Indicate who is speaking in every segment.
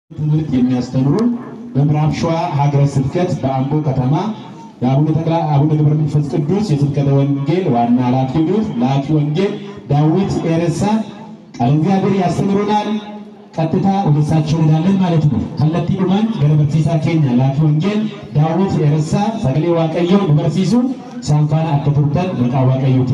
Speaker 1: ትምህርት የሚያስተምሩ በምዕራብ ሸዋ ሀገረ ስብከት በአምቦ ከተማ አቡነ ገብረ መንፈስ ቅዱስ የስብከተ ወንጌል ዋና ላኪ ወንጌል ዳዊት ኤረሳ ቃል እግዚአብሔር ያስተምሩናል። ቀጥታ ወደ እሳቸው እንሄዳለን ማለት ነው። ከለቲ ኡማን ገለበርሲሳ ኬኛ ላኪ ወንጌል ዳዊት ኤረሳ ሰገሌ ዋቀዮ በርሲሱ ሳንፋና አከቱርተን በቃ ዋቀዮቲ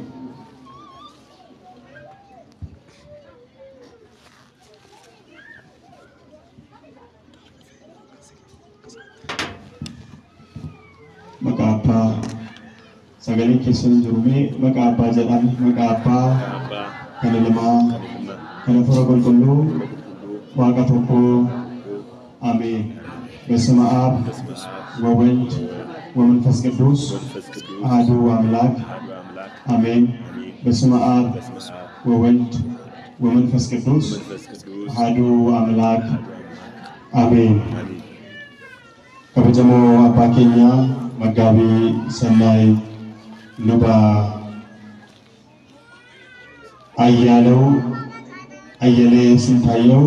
Speaker 2: Makapa sagaling kesun jurume makapa jalan makapa kana lama kana furagol kullu waqatuku amin bersama ab wawent wamanfas qudus ahadu amlak amin bersama ab wawent wamanfas qudus ahadu amlak amin kabajamo apakenya Magabi Sanai Nuba Ayalo Ayale Sintayo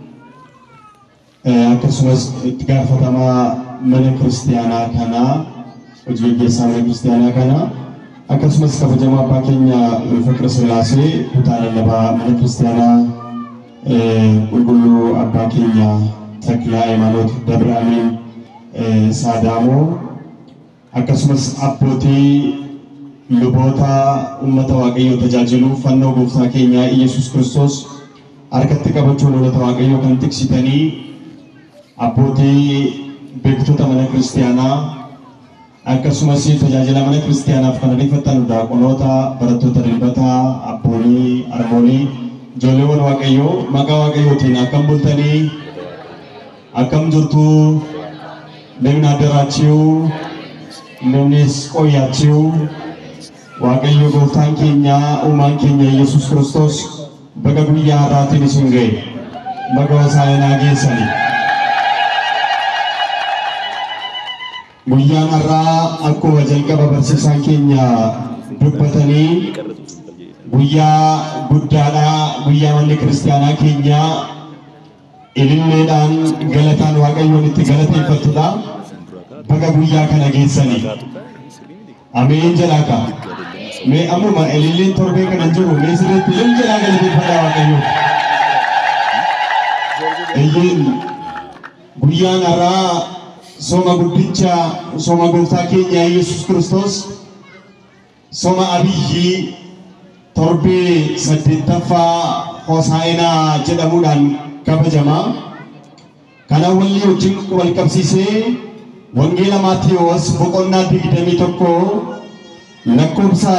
Speaker 2: Akkasumas itti gaafatama mana Kiristaanaa kana hojii gaggeessaa mana Kiristaanaa kana akkasumas kabajama abbaa keenya Fiqir Sillaasee kutaa lallabaa mana Kiristaanaa qulqulluu abbaa keenya Taklaa Hayimaanoot Dabra Amiin Saadaamoo akkasumas abbootii luboota ummata waaqayyoo tajaajilu fannoo gooftaa keenya Yesuus Kiristoos harkatti qabachuun ummata waaqayyoo kan tiksitanii abbootii beektota mana kiristaanaa akkasumas tajaajila mana kiristaanaaf kan ariifatan daaqonoota barattoota dilbataa abboolii armoolii ijoolleewwan waaqayyoo maqaa waaqayyootiin akkam bultanii akkam jirtu namni addaraachuu Namnis qoyachiu waaqayyo gooftaan keenya uumaan keenya Yesuus Kiristoos baga guyyaa har'aatiin isin ga'e baga hosaa'inaa geessani. Guyyaan har'aa akkuma jalqaba barsiisaan keenya dubbatanii guyyaa guddaadha. Guyyaa manni kiristaanaa keenya ililleedhaan galataan waaqayyoon itti galateeffatudha. Baga guyyaa kana geessani. Ameen jalaka. Mee ammuma ililleen torbee kana jiru mee sirriitti illee jalaa galateeffadhaa waaqayyo. Eeyyeen guyyaan har'aa soma guddicha soma gooftaa keenya Yesuus Kiristoos soma abiyyi torbee 8ffaa Hosaa'inaa jedhamuudhaan kabajama. Kana walii wajjin wal qabsiisee Wangela Maatiyos boqonnaa 21 lakkoofsa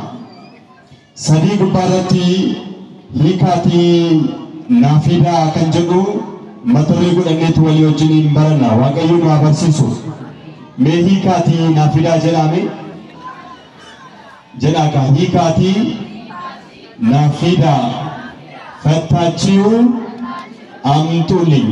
Speaker 2: 3 gubbaarratti hiikaatii naafiidhaa kan jedhu mata duree godhanneetu walii wajjiniin barana waaqayyo nu barsiisu. Mee hiikaatii naafiidhaa jedhaa hiikaatii naafiidhaa fattaachiu amtuuli.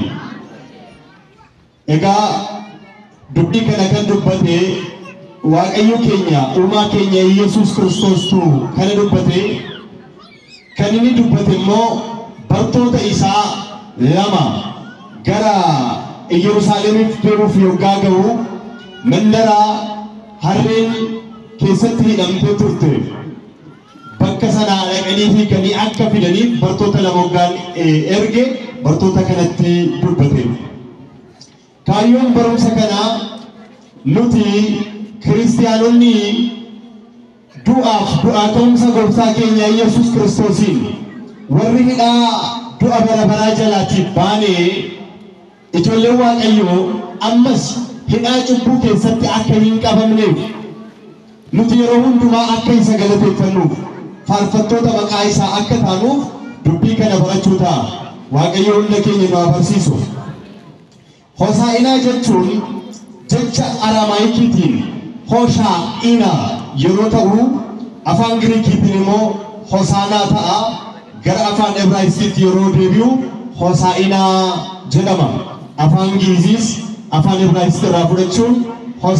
Speaker 2: Egaa dubbii kana kan dubbate waaqayyo keenya uumaa keenya Yesuus Kiristoos kana dubbate kan inni dubbate immoo bartoota isaa lama gara Yerusaalemiif deemuuf yoggaa ga'u mandara harreen keessatti hidhamtee turte bakka sanaa dhaqanii hiikanii akka fidaniif bartoota lama hoggaan erge bartoota kanatti dubbate. Kaayyoon barumsa kana nuti kiristaanonni du'aaf du'aa ka'umsa gooftaa keenya Yesuus Kiristoosiin warri hidhaa du'a bara baraa jalaatiif baanee ijoollee waaqayyoo ammas hidhaa cubbuu keessatti akka hin qabamneef nuti yeroo hundumaa akka isa galateeffannuuf faarfattoota maqaa isaa akka taanuuf dubbii kana barachuu ta'a. Waaqayyo hunda keenya nu barsiisu. Hosaa'inaa jechuun jecha Araamaayikiitiin Hoshaa'ina yeroo ta'u afaan Giriikiitiin immoo Hosaanaa ta'a. Gara afaan Ibraayisxiitti yeroo deebi'u Hosaa'inaa jedhama. Afaan Giiziis afaan Ibraayisxii irraa fudhachuun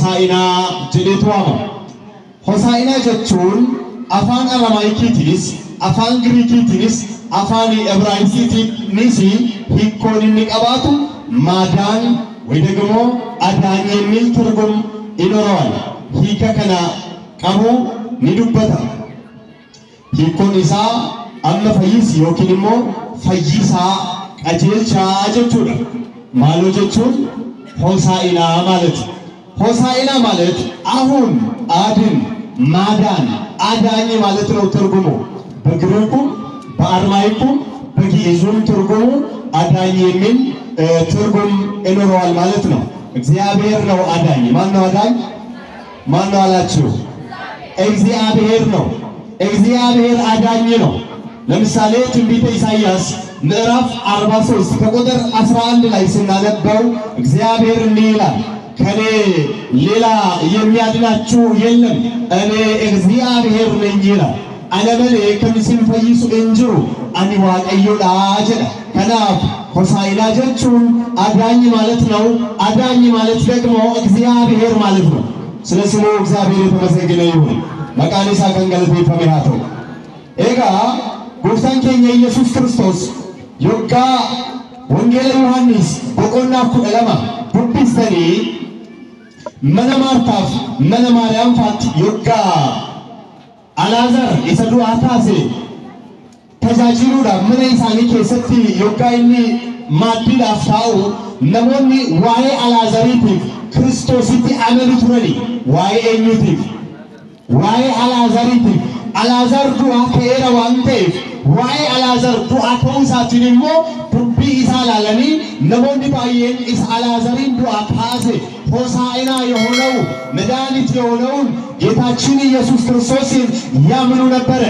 Speaker 2: Hosaa'inaa jedheetu waamama. Hosaa'inaa jechuun afaan Araamaayikiitiinis afaan Giriikiitiinis afaan Ibraayisxiitiinis hiikkoon inni qabaatu maadaan ወይ ደግሞ አዳኝ የሚል ትርጉም ይኖረዋል hiika kana qabu ni dubbata hiikkoon isaa amma fayyis yookiin immoo fayyisaa qajeelchaa jechuudha maaloo jechuun ሆሳዕና ማለት አሁን አድን ማዳን አዳኝ ማለት ነው ትርጉሙ በግሪኩም በአርማይኩም በግዕዙም ትርጉሙ አዳኝ የሚል ትርጉም ይኖረዋል ማለት ነው እግዚአብሔር ነው አዳኝ ማን ነው አዳኝ ማን ነው አላችሁ እግዚአብሔር ነው እግዚአብሔር አዳኝ ነው ለምሳሌ ትንቢተ ኢሳይያስ ምዕራፍ 43 ከቁጥር 11 ላይ ስናነበው እግዚአብሔር እንዲህ ይላል ከኔ ሌላ የሚያድናችሁ የለም እኔ እግዚአብሔር ነኝ ይላል አለበለ ከሚስም ፈይሱ እንጅሩ አኒ ዋቀዮዳ ጀዳ ከናፍ ሆሳዕና ጀቹን አዳኝ ማለት ነው አዳኝ ማለት ደግሞ እግዚአብሔር ማለት ነው ስለዚህ ነው እግዚአብሔር የተመሰገነ ይሁን መቃኒሳ ከንገለቴ ፈሚሃቶ ኤጋ ጎፍታን ኬኛ ኢየሱስ ክርስቶስ ዮጋ ወንጌል ዮሐንስ በቆና ኩለማ ዱብስተኒ መነማርታፍ መነማርያም ፋት ዮጋ አላዛር ኢሰዱ አታሴ ተጃጅሉዳ ምን ኢሳኒ ከሰቲ ዮጋይኒ ማዲዳ አፍታው ነሞኒ ዋይ አላዛሪቲ ክርስቶስቲ አመሉ ትረኒ ዋይ ኤኙቲ ዋይ አላዛሪቲ አላዛር ዱአ ከኤራ ዋንቴ ዋይ አላዛር ዱአ ከውሳቲንሞ ዱቢ ኢሳላለኒ ነሞኒ ባየን ኢስ አላዛሪን ዱአ ካሴ ሆሳዕና የሆነው መድኃኒት የሆነውን ጌታችን ኢየሱስ ክርስቶስን ያምኑ ነበር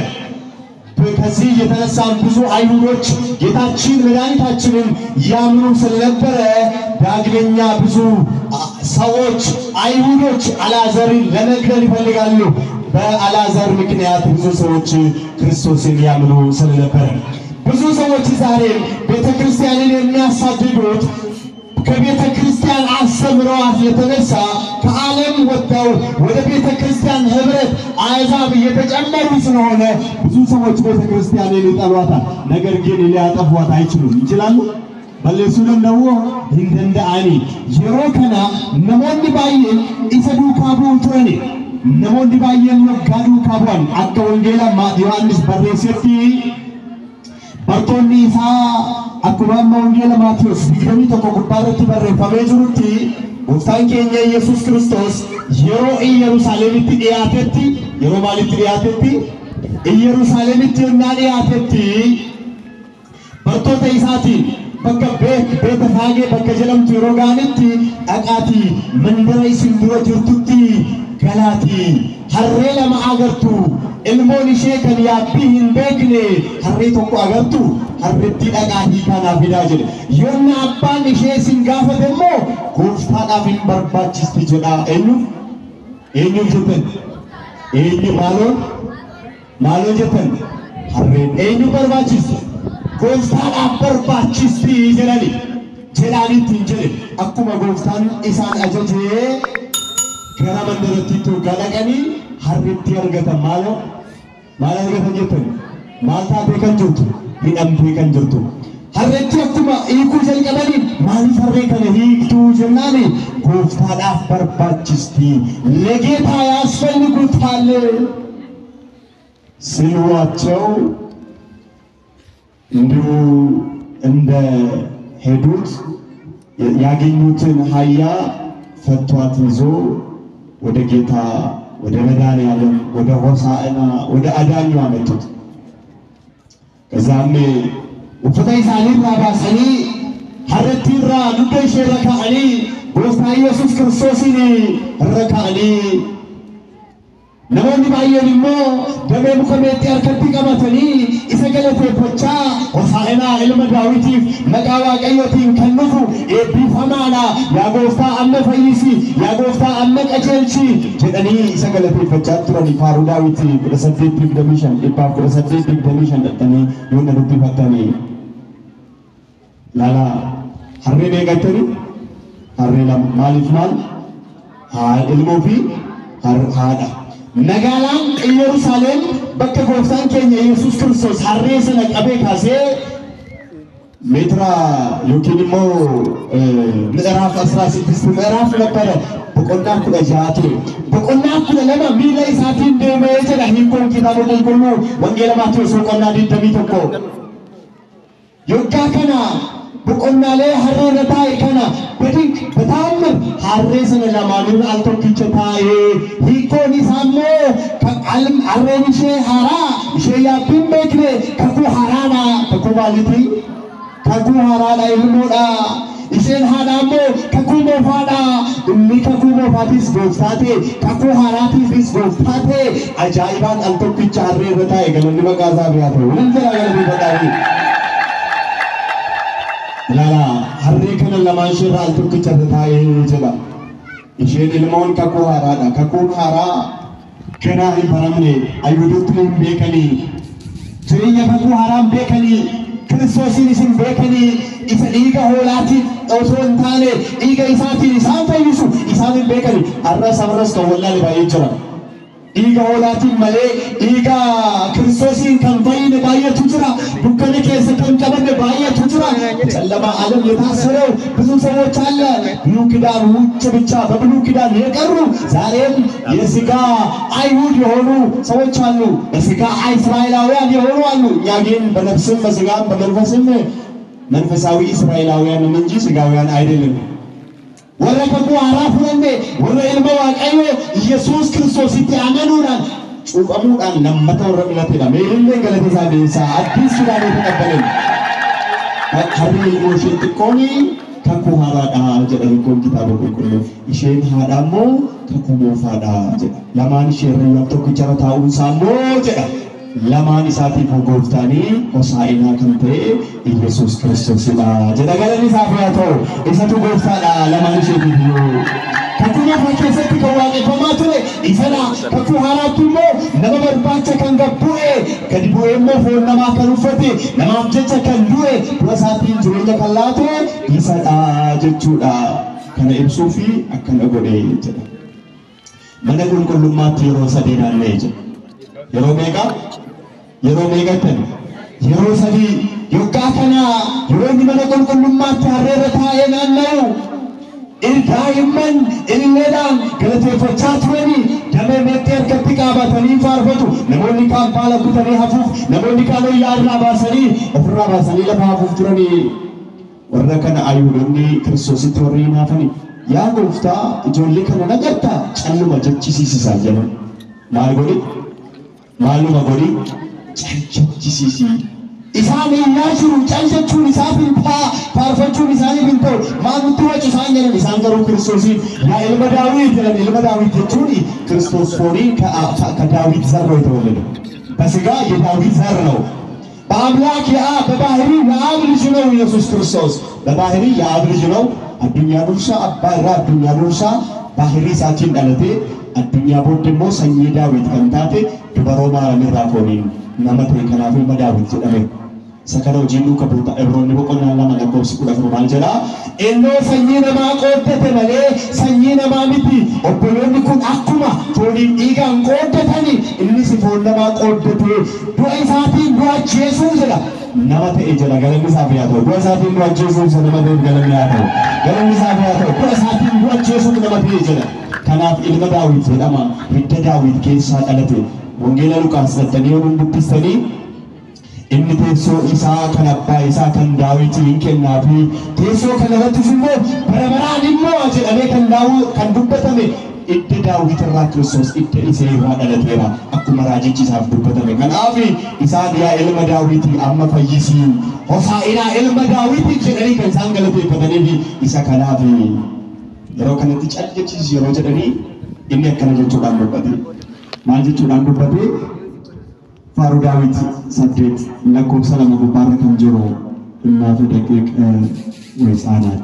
Speaker 2: ከዚህ የተነሳ ብዙ አይሁዶች ጌታችን መድኃኒታችንን ያምኑ ስለነበረ ዳግመኛ ብዙ ሰዎች አይሁዶች አላዛርን ለመግደል ይፈልጋሉ በአላዛር ምክንያት ብዙ ሰዎች ክርስቶስን ያምኑ ስለነበረ ብዙ ሰዎች ዛሬ ቤተክርስቲያንን የሚያሳድዱት ከቤተ ክርስቲያን አስተምሮት የተነሳ ከዓለም ወጣው ወደ ቤተ ክርስቲያን ህብረት አሕዛብ እየተጨመሩ ስለሆነ ብዙ ሰዎች ቤተ ክርስቲያንን ይጠሏታል ነገር ግን ሊያጠፏት አይችሉም ይችላሉ በለሱን ነው እንደንዳአኒ የሮከና ነሞኒ ባየን ኢሰዱ ካቡ ትረኒ ነሞኒ ባየን ጋዱ ካቧን አከ ወንጌላ ዮሐንስ በሬሰቲ bartoonni isaa akkuma wangeela Maatiyos 21 gubbaarratti barreeffamee jirutti gooftaan keenya Yesuus Kiristoos yeroo Yerusaalemitti dhiyaatetti yeroo maalitti dhiyaatetti Yerusaalemitti yennaa dhiyaatetti bartoota isaatiin bakka Beetfaagee bakka jedhamtu yeroo gaanitti dhaqaatii mandara isin dura jirtutti galaatii harree lama agartu ilmoon ishee kan yaabbii hin beekne harree tokko agartu harreetti dhaqaatii kana fidaa jedhe yoonna abbaan ishee sin gaafate immoo gooftaadhaaf hin barbaachisti jedha eenyu jettan eenyu maaloo jettan harreen eenyu barbaachisti gooftaadhaaf barbaachisti jedhanitti hin jedhe akkuma gooftaan isaan ajajee gara mandarattiitu galaqanii harreetti argatan maal argatan jettan maal taatee kan jirtu hidhamtee kan jirtu harreetti akkuma hiikuu jalqabanii maaliif harree kana hiiktuu jennaani gooftaadhaaf barbaachisti ለጌታ ያስፈልጉታል ሲሏቸው እንዲሁ እንደ ሄዱት ያገኙትን አህያ ፈቷት ይዞ ወደ ጌታ ወደ መድኃኒዓለም ወደ ሆሳዕና ወደ አዳኙ አመጡት ከዛም ወፈታይ ሳሊራ ባሰኒ ሐረቲራ ዱደሽ ረካኒ ጎፍታ ኢየሱስ ክርስቶስን ረካኒ ነሞኒ ባየንሞ ደሜ ሙከሜት ያርከቲ ቀመተኒ ኢሰገለቴ ፖቻ ሆሳዕና ኢልመ ዳዊቲፍ መቃዋ ቀዮቲን ከንፉ ኤቢፈማና ያጎፍታ አመ ፈይሲ ያጎፍታ አመ ቀጨልቺ ጀጠኒ ኢሰገለቴ ፖቻ ትሮኒ ፋሩ ዳዊቲ በሰደት ዲግደሚሽን ኢባፍ በሰደት ዲግደሚሽን ደጠኒ የሆነ ዱብ ፈተኒ ላላ ሐሬ ቤጋተኒ ሐሬ ማሊፍ ማል ኢልሞፊ ሃዳ Nagalaan Yerusaalem bakka gooftaan keenya Yesuus Kiristoos harree sana qabee kaasee meetira yookiin immoo ምዕራፍ 16 ምዕራፍ ነበረ boqonnaa 16 ture boqonnaa 12 miila isaatiin deemee jedha hiikoon kitaaba qulqulluu wangeela Maatewos boqonnaa 21 yoggaa kana boqonnaalee harreerra taa'e kana በድንቅ በታምር harree sana lamaaniin al tokkicha taa'ee hiikoon isaa immoo harreen ishee haaraa ishee yaabbiin beekne kakuu haaraadha kakuu maalitii kakuu haaraadha ilmoodha isheen haadha immoo kakuu moofaadha inni kakuu moofaatis gooftaate kakuu haaraatiifis gooftaate ajaa'ibaan al tokkicha harreerra taa'e galanni maqaa isaa haa ta'u waliin jira galanni badhaadhi lala harree kana lamaan ishee al tokkicha irra taa'ee jedha isheen ilmoon kakuu haaraadha kakuun haaraa ganaa hin baramne Ayhuudotni hin beekanii jireenya kakuu haaraa hin beekanii Kiristoosin isin beekanii isa dhiiga hoolaatiin osoo hin taane dhiiga isaatiin isaan fayyisu isaan hin beekanii har'as kan wallaale baay'ee jira dhiiga hoolaatiin malee dhiiga Kiristoosin kan fayyine baay'eetu jira dukkana keessa kan qabanne baay'eetu jira ጨለማ ዓለም የታሰረው ብዙ ሰዎች አለ ብሉይ ኪዳን ውጭ ብቻ በብሉይ ኪዳን የቀሩ ዛሬም የሥጋ አይሁድ የሆኑ ሰዎች አሉ በሥጋ እስራኤላውያን የሆኑ አሉ እኛ ግን በነፍስም በሥጋም በመንፈስም መንፈሳዊ እስራኤላውያን እንጂ ሥጋውያን አይደለም ወረከቡ አራፉነን ወረ ኢልማ ዋቀዮ ኢየሱስ ክርስቶስ ይተአመኑናል ጩቀሙዳን ለመተው ረብለተና ሜልለ ገለተሳ ደሳ አዲስ ኪዳን የተቀበለን harree isheen xiqqoon kakuu haaraadha jedha hiikoon kitaaba qulqulluu isheen haadha immoo kakuu moofaadha jedha lamaan ishee irra tokkicha taa'uun isaa immoo jedha lamaan isaatiif gooftaanii hosaa'inaa kan ta'e Yesuus Kiristoosidha jedha galanni isaaf haa ta'u isatu gooftaadha lamaan isheetiif kakuu moofaa keessatti kan waaqeffamaa ture isadha kakuu haaraatti immoo nama barbaacha kan gabbu'e gadi bu'ee immoo foon namaa kan uffate namaaf jecha kan du'e dura isaatiin jireenya kan laate isadha jechuudha kana ibsuu fi akkana godhe jedha mana qulqullummaatti yeroo sadii naanna'ee jedha yeroo meeqatti yeroo sadii yoggaa kana yeroo inni mana qulqullummaatti harreerra taa'ee naanna'u Ilkaa'iman illeedhaan galateeffachaa turanii damee meexxii harkatti qabatanii faarfatu namoonni kaan baala kutanii hafuuf namoonni kaan wayyaa irraa baasanii ofirraa baasanii lafa hafuuf turanii warra kana Ayhuudonni Kiristoositti warri hinaafanii yaa gooftaa ijoollee kana nagartaa calluma jechisiisisaa jedhan maaluma godhi jechisiisii isaan yaa jiru caljachuun isaafin faarfachuun isaaniif hin ta'u maanutti wacu isaan jedhan isaan garuu Kiristoosiin yaa ilma Daawit jedhan ilma Daawit jechuun Kiristoos fooniin ከዳዊት ዘር ነው የተወለደው በሥጋ የዳዊት ዘር ነው በአምላክ የአብ በባህሪ የአብ ልጅ ነው ኢየሱስ ክርስቶስ በባህሪ የአብ ልጅ ነው አዱኛ ዱርሳ አባራ አዱኛ ዱርሳ ባህሪ ሳችን ዳለቴ አዱኛ ቦድ ደግሞ ሰኝ ዳዊት ከንታቴ ድበሮማ ለምራፎኒን ነመቴ ከናፊ መዳዊት ጀደመ ሰከረው ጂኑ ከቦታ እብሮኒ በቆና ለማ ለቆስ ኩዳፍ ማል ጀላ ኤኖ ሰኝ ነማ ቆደተ መሌ ሰኝ ነማ ሚቲ ኦቦሎኒ ኩን አኩማ ቶኒ ዲጋን ቆደተኒ እንሲ ፎን ነማ ቆደተ ዶይሳቲ ዶአቼሱ ጀላ ነመቴ ጀላ ገለሚ ሳፊያቶ ዶይሳቲ ዶአቼሱ ነመቴ ገለሚ ያቶ ገለሚ ሳፊያቶ ዶይሳቲ ዶአቼሱ ነመቴ ጀላ ከናፍ ኢልመ ዳዊት ለማ ሂደ ዳዊት ኬሳ ቀለቴ ወንጌላ ሉቃስ ዘጠነውን ቡትስተኒ inni teessoo isaa kan abbaa isaa kan Daawitiin kennaafi teessoo kana irratti immoo barabaraan immoo jedhamee kan dubbatame idda Daawit irraa Kiristoos idda isee irraa dhalateera akkuma raajichi isaaf dubbatame kanaaf isaan yaa ilma Daawitii amma fayyisii hosaa'inaa ilma Daawitii jedhanii kan isaan galateeffataniif isa kanaaf yeroo kanatti caljachiisu yeroo jedhanii inni akkana jechuudhaan dubbate maal jechuudhaan dubbate ፋሩ ዳዊት ሰደት ለኮብ ሰላም ሙባረከን ጆሮ እናፈ ደቂቅ ወይሳናት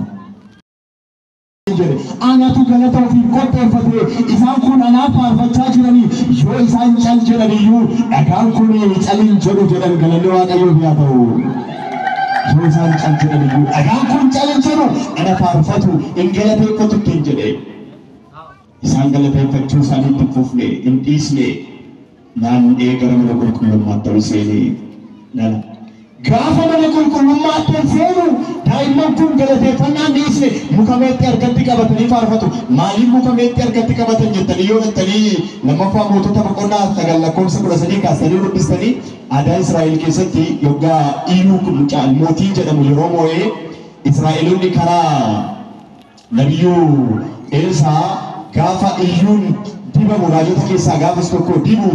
Speaker 2: አናቱ ገለታው ፊ ቆጠፈተ ኢሳን ኩን አናፋ አርፈቻ ጅረኒ ዮ ኢሳን ጫል ጅረኒዩ አካን ኩን ጫልን ጆሮ ጀደን ገለለ ዋቀዮ ቢያተው ዮ ኢሳን ጫል ጅረኒዩ አካን ኩን ጫልን ጆሮ አናፋ አርፈቱ እንገለተ ቆጥቶ ጀደ isaan galateeffachuu isaaniitti fufne hin dhiisne naannee gara mana qulqullummaatti ol seenee nana. Gaafa mana qulqullummaatti ol seenu daa'imman kun galateeffannaan dhiisne muka meexxii harkatti qabatanii faarfatu. Maaliif muka meexxii harkatti qabatan jettanii yoo jettanii lammaffaa Mootota boqonnaa 9 lakkoofsa 13 kaasanii dubbistanii aadaa Israa'el keessatti yoggaa Iyyuu mootii jedhamu yeroo moo'ee Israa'eloonni karaa nabiyyuu Eelsaa gaafa Iyyuun dibamu raajota keessaa gaafas tokko dibu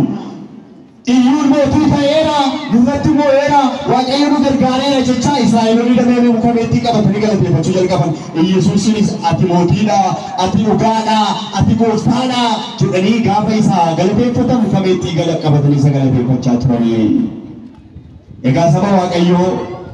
Speaker 2: Iyyuun mootii ta'eera nurratti moo'eera Waaqayyo nu gargaareera jecha Israa'eloonni damee muka meexxii qabatanii galateeffachuu jalqaban. Yesuusinis ati mootiidha, ati dhugaadha, ati gooftaadha jedhanii gaafa isaa galateeffatan muka meexxii qabatanii isa galateeffachaa turanii. Egaa saba Waaqayyoo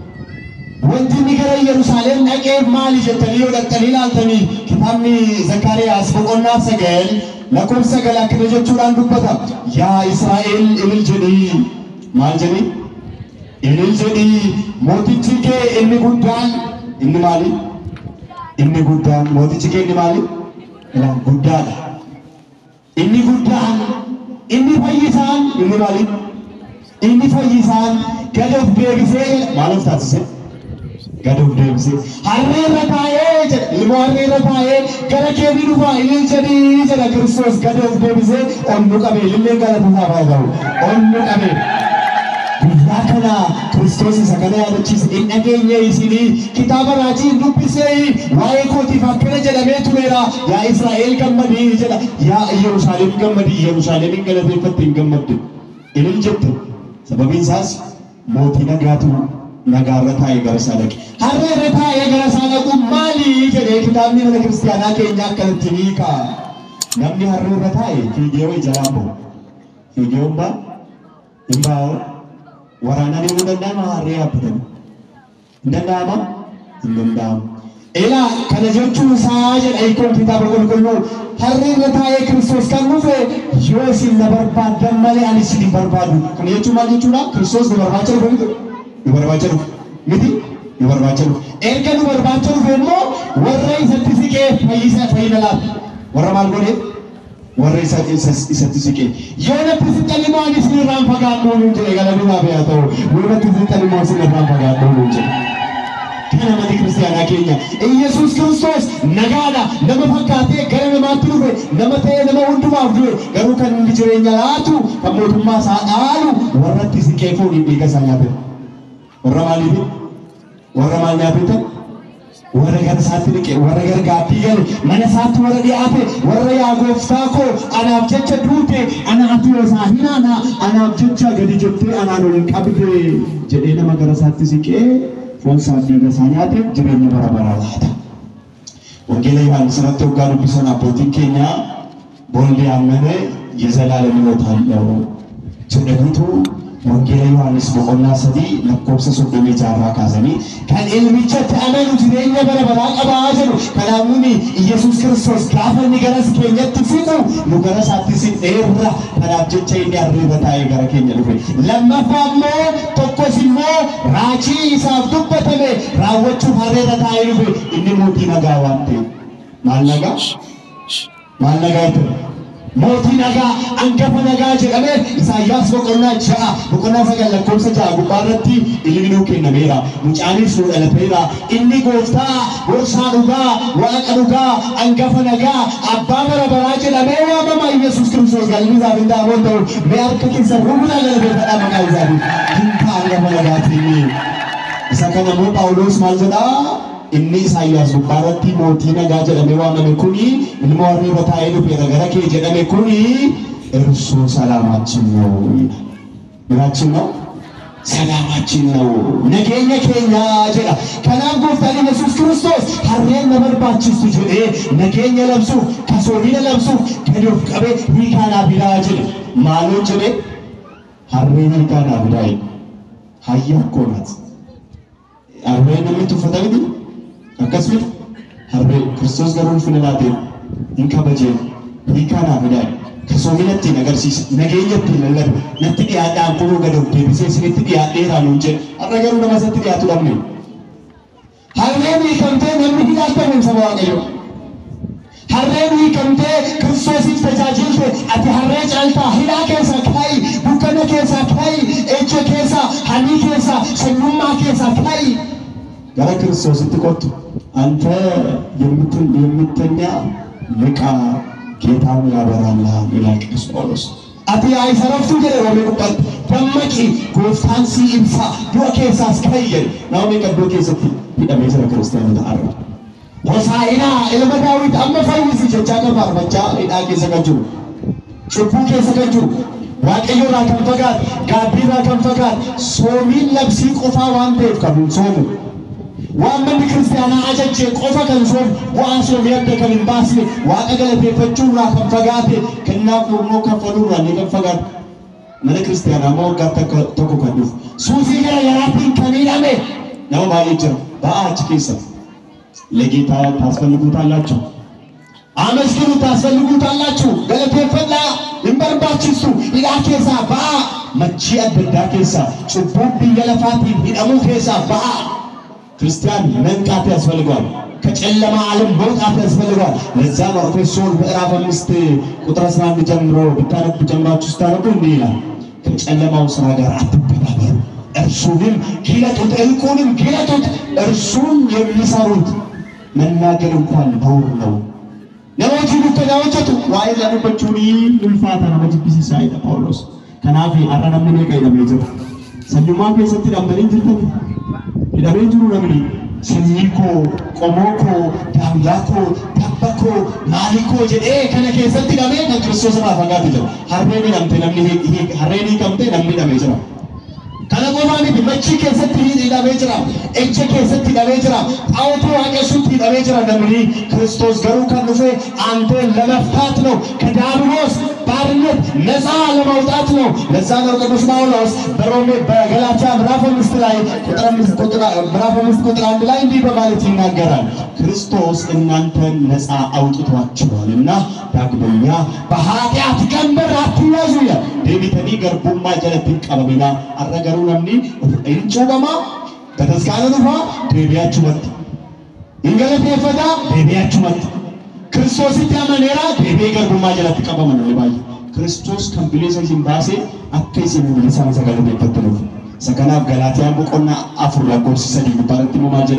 Speaker 2: wanti inni gara Yerusaalem dhaqee maali jettanii yoo dhaqxanii ilaaltanii kitaabni Zakkaariyaas boqonnaa 9 lakkoofsa 9 akkana jechuudhaan dubbata. Yaa Israa'el ilil jedhii maal jedhii? Ilil jedhii mootichi kee inni guddaan inni maali? Inni guddaan mootichi kee inni maali? Guddaadha. Inni guddaan inni fayyisaan inni maali? Inni fayyisaan gad of deebisee maal of taasise? Gad of deebisee harreerra taa'ee jedha ilmoo harreerra taa'ee gara kee ni dhufa ilil jedhii jedha Kiristoos gad of deebisee onnu qabee ilillee galatasaa fayyadamu onnu qabee. Guyyaa kana Kiristoos isa kana yaadachiise hin dhageenye isinii kitaaba raajiin dubbisee waa'ee kootiif akkana jedhamee tureera. Yaa Israa'el gammadii jedha, yaa Yerusaalem gammadii, Yerusaalemin galateeffatte hin gammadde ilil jette. Sababiin isaas mootii nagaatu nagaarra taa'ee gara isaa dhaqe. Harreerra taa'ee gara isaa dhaqu maali jedhee kitaabni mana kiristaanaa keenya akkanatti ni hiika. Namni harreerra taa'e fiigee wayi jalaa bahu. Fiigee hundaa hin baa'u. Waraana ni danda'ama harree yaabbatanii. Hin danda'ama? Hin danda'amu. Ilaa kana jechuun isaa jedha hiikoon kitaaba qulqulluu. Harreerra taa'ee Kiristoos kan dhufe yoo isin na barbaaddan malee ani isin hin barbaadu. Kana jechuun maal jechuudha? Kiristoos nu barbaacha dhufe miti? Nu barbaacha dhufe miti? Nu barbaacha dhufe. Erga nu barbaacha dhufe immoo warra isatti siqee fayyina laata. Warra maal godhee? Warra isatti siqee. Yoo natti siqan immoo ani isin irraan fagaadhuu nuun jedhe galanuma haa ta'u. Yoo natti siqan immoo isin irraan fagaadhuu nuun jedhe. Kana mati kiristaanaa keenya Yesuus Kiristoos nagaadha nama fakkaatee gara namaatti dhufe nama ta'ee nama hundumaaf du'e garuu kan inni jireenya laatu kan mootummaa isaa dhaalu warratti siqee foonii dhiiga isaa nyaate. Warra maaliif? Warra maal nyaate? Warra gara isaatti dhiqe, warra gara gaaffii gale, mana isaatti warra dhiyaate, warra yaa gooftaa koo anaaf jecha duute, anaaf yoosaa hinaana, anaaf jecha gadi jettee anaan ol hin qabde jedhee nama gara isaatti siqee foon isaa dhiiga isaa nyaate jireenya bara baraa laata. Wangeela Yohaannis irratti waggaa dubbisan abbootiin keenya boollee ammane የዘላለም ሕይወት አለው jedhaniitu Wangeela Yohaannis boqonnaa 3 lakkoofsa 36 kaasanii kan ilmichatti amanu jireenya bara baraa qabaa jedhu. Kanaafuu Yesuus Kiristoos gaafa inni gara keenyatti siqu nu gara isaatti siqeerra. Kanaaf jecha inni harreerra taa'ee gara keenya dhufe. Lammaffaa immoo tokkos immoo raajii isaaf dubbatame raawwachuuf harreerra taa'ee dhufe. Inni mootii nagaa waan ta'eef maal nagaa? Maal nagaa ture? Mootii nagaa angafa nagaa jedhame Isaayyaas boqonnaa 6 boqonnaa 9 lakkoofsa 6 gubbaarratti ililuu kennameera. Mucaanis nu dhalateera. Inni gooftaa gorsaa dhugaa waaqa dhugaa angafa nagaa abbaa bara baraa jedhamee waamama. Yesuus Kiristoos galmi isaaf hin daaboon ta'u mee harka keessa humna galateeffadhaa maqaa isaatiif hinta angafa nagaatiin. Isa kana immoo Phaawulos maal jedhaa? Inni Isaayyaas gubbaarratti mootii nagaa jedhamee waamame kuni ilma harreerra taa'ee dhufe gara kee jedhame kuni እርሱ ሰላማችን ነው። ምናችን ነው? ሰላማችን ነው። ነገኛ keenya jedha. Kanaaf gooftaan Yesuus Kiristoos harreen nama barbaachistu jedhee nageenya labsuuf kasoomina labsuuf gadi of qabee hiikaanaaf hidhaa jedhe. Maaloo jedhee harreen hiikaanaaf hidhaa hayya akkoonati. Harreen namni tuffatamiti akkasuma harree Kiristoos garuu finalaatee hin kabajeen hiikaanaaf hidhaa. Kasoominatti agarsiisa nageenyatti lallabe natti dhiyaadhaan kunuu gad of deebisee isinitti dhiyaadheeraa nuun jedhe. Har'a garuu nama isatti dhiyaatu dhabne. Harreen hiikamtee namni hidhaatame saba Waaqayyo. harreen kamte Kiristoos tajaajilte ati harree caaltaa hidhaa keessa kaa'i dukkana keessa kaa'i ejja keessa hamii keessa sanyummaa keessa kaa'i gara Kiristoositti kottu አንተ የምትተኛ ልቃ ጌታውን ያበራልሃል ይላል ቅዱስ ጳውሎስ ati አይሰረፍቱ ጀለ ወለቁጣት ደመቂ ጎፍታንሲ ኢብሳ ዶኬሳስ ከየል ነው መቀዶ ከሰቲ ይደመሰ ክርስቲያን ተአረ ወሳኢና ኢልመዳዊት አመፋይስ ጀጃ ገባርበቻ ኢዳጌ ሰገጁ ጩቡ ከሰገጁ ዋቀዮራ ከንፈጋት ጋቢራ ከንፈጋት ሶሚን ለብሲ ቆፋ ዋንዴፍ ከምን ሶሙ وامن كريستيانا اجج قفا كنسوم واسو يد كمن باسي واقغلت فچورا كفغات كنا قومو كفلورا نكفغات من كريستيانا مو غات تكو كدف سوفي يراتين كنيدامه ነው ባይጭር ባአች ኪስ ለጌታ ታስፈልጉታላችሁ አመስግኑ ታስፈልጉታላችሁ ገለቴፈላ እንበርባችሱ ኢላኬሳ ባ መቺ አደዳኬሳ ጩቡብ የለፋቲ ቢደሙ ኬሳ ባ ክርስቲያን መንቃት ያስፈልጋል ከጨለማ ዓለም መውጣት ያስፈልጋል ለዛ ነው ኤፌሶን ምዕራፍ 5 ቁጥር 11 ጀምሮ ብታነቡ ጀምራችሁ ስታነቡ እንዲህ ይላል ከጨለማው ስራ ጋር አትተባበሩ እርሱንም ኪለቱት እልቁንም ኪለቱት እርሱን የሚሰሩት መናገር እንኳን ነውር ነው ነውር ተዳወጨቱ ዋይ ለነበቹኒ ልፋታ ነው በጅብሲ ሳይደ ጳውሎስ ከናፊ አራናምን ከይደመጀ ሰልማ ከሰት ደምበልን ጅርተን idame juru namni siniko komoko dangako tabako maliko jede kana keessatti dame kan Kiristoos irraa fagaatu jira harreeni namte namni harreeni kamte namni dame jira kana qofaani machi keessatti hidhame jira ejja keessatti hidhame jira xaawatu waaqessutti hidhame jira namni Kiristoos garuu kan dhufe ante ለመፍታት ነው ከዲያብሎስ ባርነት ነፃ ለማውጣት ነው ለዛ ነው ቅዱስ ጳውሎስ በሮሜ በገላትያ ምዕራፍ 5 ላይ ምዕራፍ 5 ቁጥር 1 ላይ እንዲህ በማለት ይናገራል ክርስቶስ እናንተን ነፃ አውጥቷችኋልና ዳግመኛ በኃጢአት ቀንበር አትያዙ ዴቢተኒ ገርቡማ ጀለት ቀበሚና አረገሩ ነምኒ እንጩበማ ተተስካለ ነው ዴቢያችሁ መጥ እንገለቴ ፈዳ ዴቢያችሁ መጥ ክርስቶስ ያመነራ ዴቢ ገርቡማ ጀለት ቀበመነ ለባይ ክርስቶስ ከምብሌሰ ጅምባሴ አከይስ የሚልሳ ሰገለተ ይፈተሉ ሰገናፍ ገላትያ ቦቆና አፍራ ጎርስ ሰዲ ይባረክ ማጀና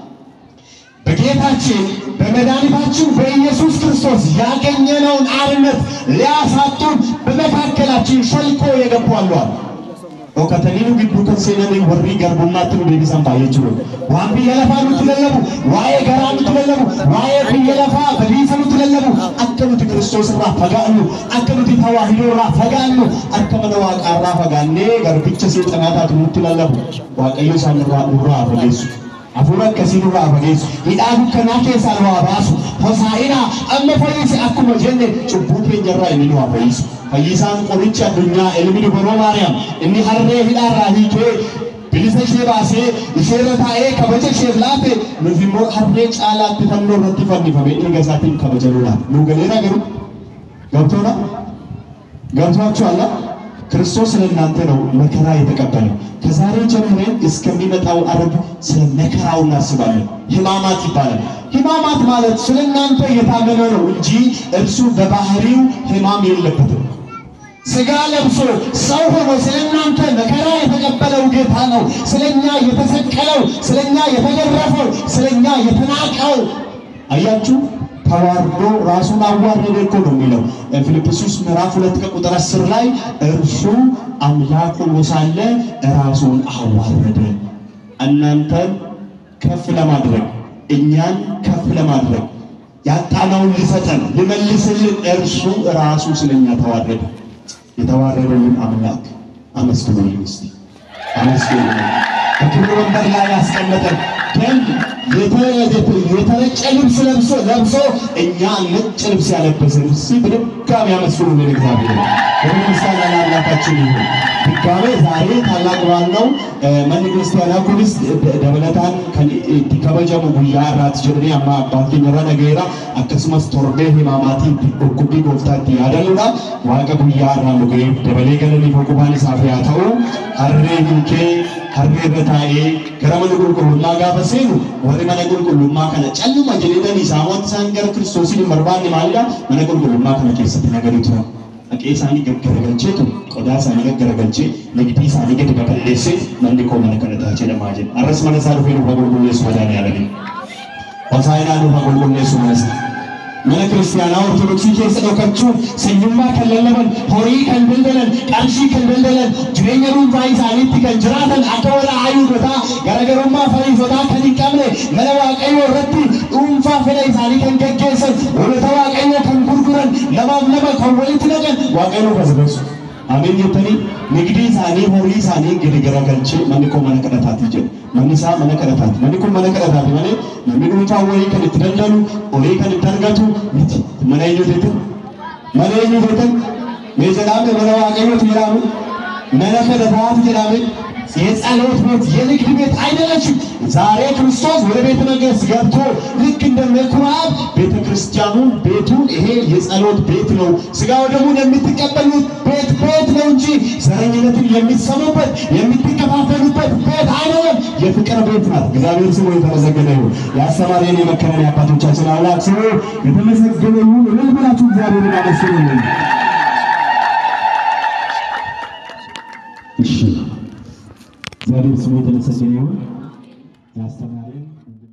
Speaker 2: በጌታችን በመድኃኒታችን በኢየሱስ ክርስቶስ ያገኘነውን አርነት ሊያሳጡን በመካከላችን ሸልቆ የገባሉ ወከተኒኑ ግዱ ከሰነኒ ወሪ ገርቡማቱ ዴቢሳን ባየችሩ ዋምቢ የለፋኑ ትለለቡ ዋዬ ገራኑ ትለለቡ ዋዬ የለፋ በዲሰኑ ትለለቡ አከሉት ክርስቶስ ራ ፈጋኑ አከሉት ተዋሂዶ ራ ፈጋኑ አከመነዋ ቃራ ፈጋኔ ገርብቸ ሲጠናታት ሙትለለቡ ዋቀዩ ሳንራ ኑራ ፈገሱ አፉራ ከሲኑራ ፈገሱ ይዳዱ ከናኬ ሳልዋ ባሱ ሆሳኢና አመፈይስ አኩመ ጀነ ጭቡቴ ጀራ ይኑ አፈይስ ፈይሳን ቆርጫ ዱኛ ኤልሚዱ በሮ ማርያም እኒ ሐሬ ሂዳራ ሂኬ ቢልሰሽ ባሴ ይሸረታኤ ከበጀ ሸላቴ ንዚሞ ሐሬ ጫላት ተተኖ ረትፈኒ ፈበ ኢንገሳቲን ከበጀሉላ ኑገሌና ገሩ ገብቷችሁ አላ ክርስቶስ ለእናንተ ነው መከራ የተቀበለው ከዛሬ ጀምረን እስከሚመጣው አረብ ስለ መከራው እናስባለን ህማማት ይባላል ህማማት ማለት ስለእናንተ የታመነ ነው እንጂ እርሱ በባህሪው ህማም የለበትም ስጋ ለብሶ ሰው ሆኖ ስለእናንተ መከራ የተቀበለው ጌታ ነው ስለኛ የተሰቀለው ስለኛ የተገረፈው ስለኛ የተናቀው አያችሁ ተዋርዶ ራሱን አዋረደ እኮ ነው የሚለው ፊልጵስዩስ ምዕራፍ 2 ቁጥር 10 ላይ እርሱ አምላክ ሆኖ ሳለ ራሱን አዋረደ እናንተን ከፍ ለማድረግ እኛን ከፍ ለማድረግ ያጣናውን ሊሰጠን ሊመልስልን እርሱ ራሱ ስለኛ ተዋረደ የተዋረደልን አምላክ አመስግኑልኝ እስቲ አመስግኑልኝ በክብር ወንበር ላይ ያስቀመጠን ደም የተረጨ ልብስ ለብሶ እኛ ነጭ ልብስ ያለበሰን እስቲ በድጋሚ አመስግኑልኝ እግዚአብሔር በምስጋና ለአምላካችን ይሁን ድጋሜ ዛሬ ታላቅ በዓል ነው ማን ክርስቲያና ኩንስ ደበለታን ከበጀሙ ጉያ ራት ጀርኒ አማ አባቴን ረነገራ አከስመስ ቶርቤ ህማማቲ ቁቁዲ ጎፍታቲ ያደሉና ዋቀ ጉያ ራሙገ ደበሌ ገለኒ ፎቁባኒ ሳፊያተው አሬ ሂንኬ harree irra taa'ee gara mana qulqullummaa gaafa seenu warri mana qulqullummaa kana calluma jedhanii isaan isaan gara Kiristoosiin barbaanne maalidha mana qulqullummaa kana keessatti nagarii turan. Haqee isaanii gaggaragalcheetu qodaa isaanii gaggaragalchee nagdii isaanii gadi babal'eessee manni koo mana kadhataa jedhamaa jedha. Arras mana isaa dhufee dhufa qulqulleessu madaanii alanii. Hosaayinaa dhufa qulqulleessu mana isaa. Mana kiristaanaa ortodoksii keessa dhokachuun sanyummaa kan lallaban, horii kan daldalan, qarshii kan daldalan, jireenya dhuunfaa isaaniitti kan jiraatan akka warra Ayhuudotaa garaagarummaa Fariisotaa kan hin qabne mana Waaqayyoo irratti dhuunfaa fedha isaanii kan gaggeessan, hoolota Waaqayyoo kan gurguran, namaaf nama kan walitti naqan Waaqayyoo fayyadamu. Ameen jettanii nigdii isaanii horii isaanii gadi garagalchee manni koo mana kadhataati jedhu. Manni isaa mana kadhataati. Manni kun mana kadhataati malee namni dhuunfaa horii kan itti daldalu, horii kan itti argatu miti. Mana eenyu jettan? Mana eenyu jettan? Mee jedhame mana Waaqayyooti jedhame? Mana kadhataati jedhame? የጸሎት ቤት የንግድ ቤት አይደለችም። ዛሬ ክርስቶስ ወደ ቤተ መቅደስ ገብቶ ልክ እንደ ምኩራብ ቤተ ክርስቲያኑን ቤቱን ይሄ የጸሎት ቤት ነው፣ ስጋው ደሙን የምትቀበሉት ቤት ነው እንጂ ዘረኝነትን የሚሰሙበት የሚተከፋፈሉበት ቤት አይደለም። የፍቅር ቤት ናት። እግዚአብሔር ስሙ የተመሰገነ ይሁን። ያስተማረን የመከረን የአባቶቻችን አምላክ ስሙ የተመሰገነ ይሁን። ለልባችሁ እግዚአብሔርን አመስግኑ። እሺ እግዚአብሔር ስሙ የተመሰገነ ይሁን። ያስተማረን